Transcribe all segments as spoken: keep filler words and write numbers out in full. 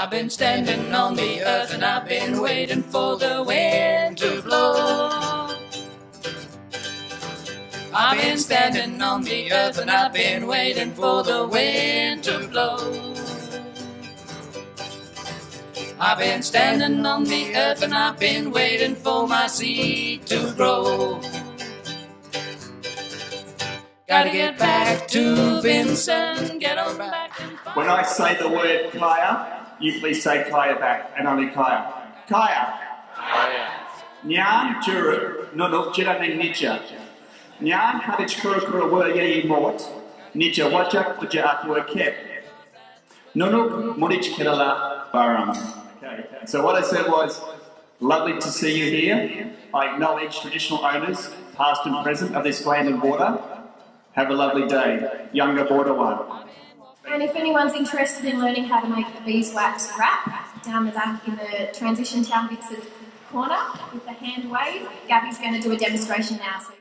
I've been standing on the earth and I've been waiting for the wind to blow. I've been standing on the earth and I've been waiting for the wind to blow. I've been standing on the earth and I've been waiting for my seed to grow. Gotta get back to Vincent, get on back and find. When I say the word Kaya, you please say Kaya back, and only Kaya. Kaya. Kaya. Nyan juru nunuk jirane nija. Nyan hadich kura kura wur ye mort. Nija wajak puja akwa kep. Nunuk munich kirala baram. Okay. So what I said was, lovely to see you here. I acknowledge traditional owners, past and present, of this land and water. Have a lovely day. Younger border one. And if anyone's interested in learning how to make the beeswax wrap, down the back in the Transition Town Vincent corner with the hand wave, Gabby's going to do a demonstration now. So.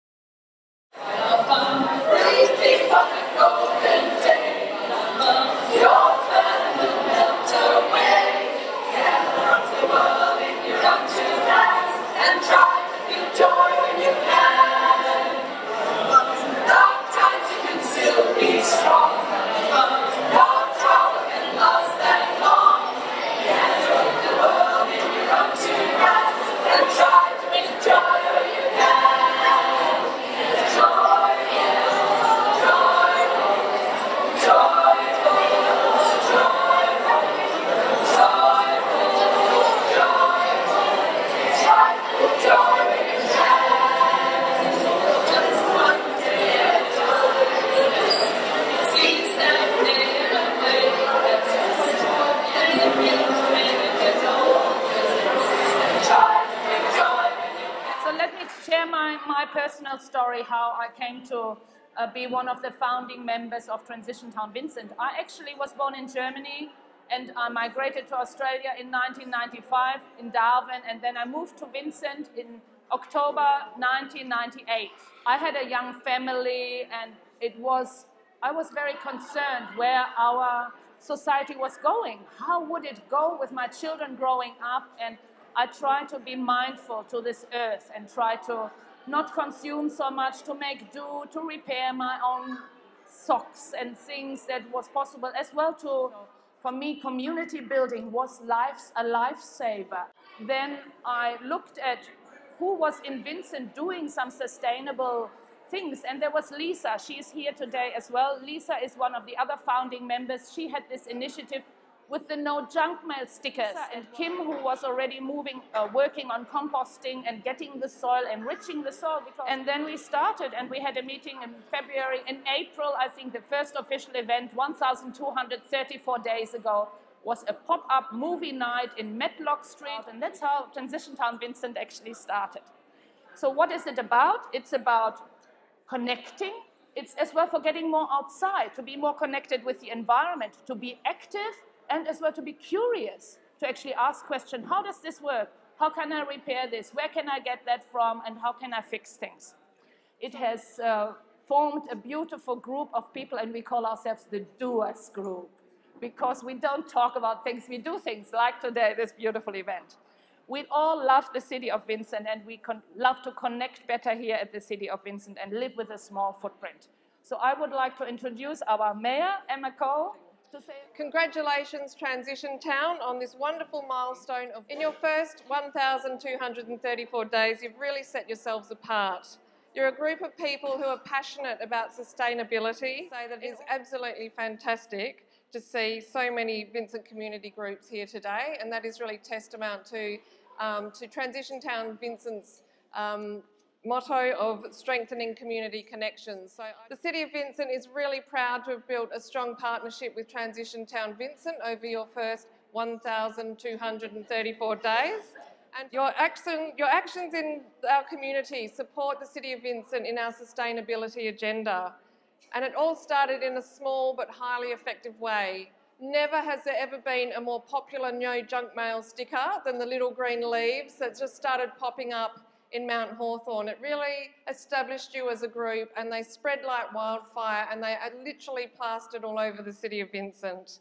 My personal story, how I came to uh, be one of the founding members of Transition Town Vincent. I actually was born in Germany and I migrated to Australia in nineteen ninety-five in Darwin, and then I moved to Vincent in October nineteen ninety-eight. I had a young family and it was, I was very concerned where our society was going. How would it go with my children growing up? And I tried to be mindful to this earth and try to not consume so much, to make do, to repair my own socks and things that was possible as well. To, for me, community building was life's, a lifesaver. Then I looked at who was in Vincent doing some sustainable things, and there was Lisa. She is here today as well. Lisa is one of the other founding members. She had this initiative with the no junk mail stickers, and Kim, who was already moving, uh, working on composting and getting the soil, enriching the soil. Because and then we started, and we had a meeting in February. In April, I think the first official event, one thousand two hundred thirty-four days ago, was a pop-up movie night in Medlock Street, and that's how Transition Town Vincent actually started. So what is it about? It's about connecting. It's as well for getting more outside, to be more connected with the environment, to be active, and as well to be curious, to actually ask questions. How does this work? How can I repair this? Where can I get that from? And how can I fix things? It has uh, formed a beautiful group of people, and we call ourselves the Doers Group, because we don't talk about things, we do things, like today, this beautiful event. We all love the city of Vincent, and we love to connect better here at the city of Vincent and live with a small footprint. So I would like to introduce our mayor, Emma Cole. To say congratulations, Transition Town, on this wonderful milestone of in your first one thousand two hundred thirty-four days. You've really set yourselves apart. You're a group of people who are passionate about sustainability. Say that it is absolutely fantastic to see so many Vincent community groups here today, and that is really testament to um, to Transition Town Vincent's um, motto of strengthening community connections. So the City of Vincent is really proud to have built a strong partnership with Transition Town Vincent over your first one thousand two hundred thirty-four days. And your, action, your actions in our community support the City of Vincent in our sustainability agenda. And it all started in a small but highly effective way. Never has there ever been a more popular no junk mail sticker than the little green leaves that just started popping up in Mount Hawthorn. It really established you as a group, and they spread like wildfire, and they are literally plastered all over the City of Vincent.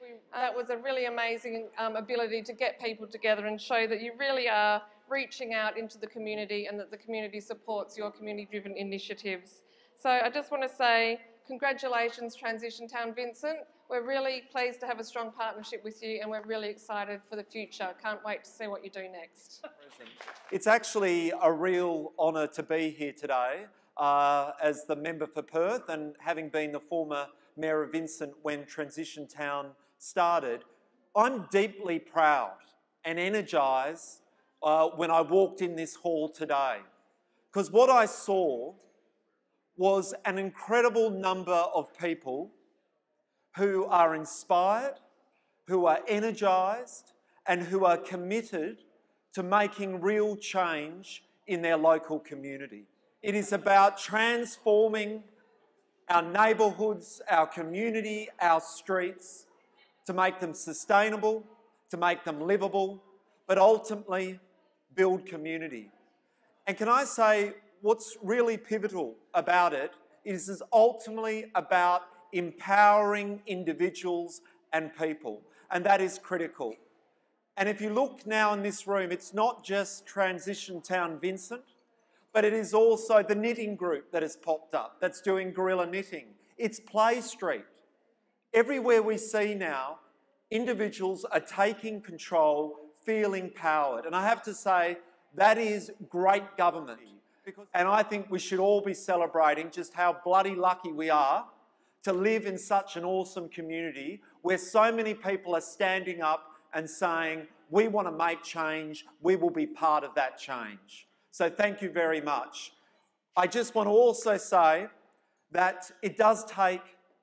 We, that was a really amazing um, ability to get people together and show that you really are reaching out into the community and that the community supports your community-driven initiatives. So I just want to say congratulations, Transition Town Vincent. We're really pleased to have a strong partnership with you and we're really excited for the future. Can't wait to see what you do next. It's actually a real honour to be here today uh, as the member for Perth, and having been the former Mayor of Vincent when Transition Town started. I'm deeply proud and energised uh, when I walked in this hall today, because what I saw was an incredible number of people who are inspired, who are energised, and who are committed to making real change in their local community. It is about transforming our neighbourhoods, our community, our streets, to make them sustainable, to make them livable, but ultimately build community. And can I say, what's really pivotal about it is it's ultimately about empowering individuals and people, and that is critical. And if you look now in this room, it's not just Transition Town Vincent, but it is also the knitting group that has popped up, that's doing guerrilla knitting. It's Play Street. Everywhere we see now, individuals are taking control, feeling powered. And I have to say, that is great government. And I think we should all be celebrating just how bloody lucky we are to live in such an awesome community where so many people are standing up and saying, we want to make change, we will be part of that change. So thank you very much. I just want to also say that it does take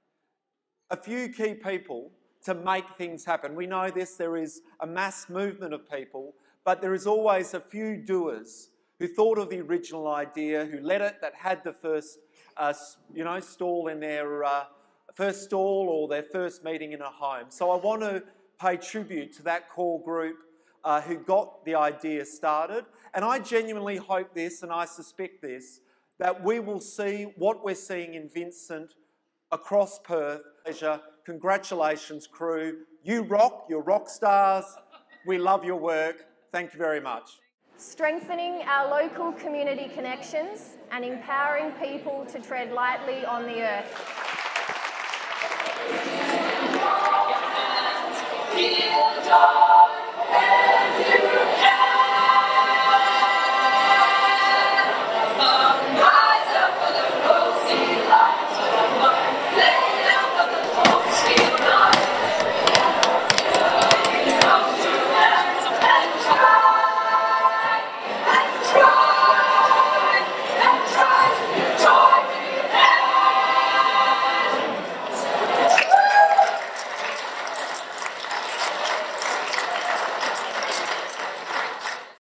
a few key people to make things happen. We know this, there is a mass movement of people, but there is always a few doers who thought of the original idea, who led it, that had the first, uh, you know, stall in their uh, first stall or their first meeting in a home. So I want to pay tribute to that core group uh, who got the idea started. And I genuinely hope this, and I suspect this, that we will see what we're seeing in Vincent across Perth. Congratulations, crew. You rock, you're rock stars. We love your work. Thank you very much. Strengthening our local community connections and empowering people to tread lightly on the earth.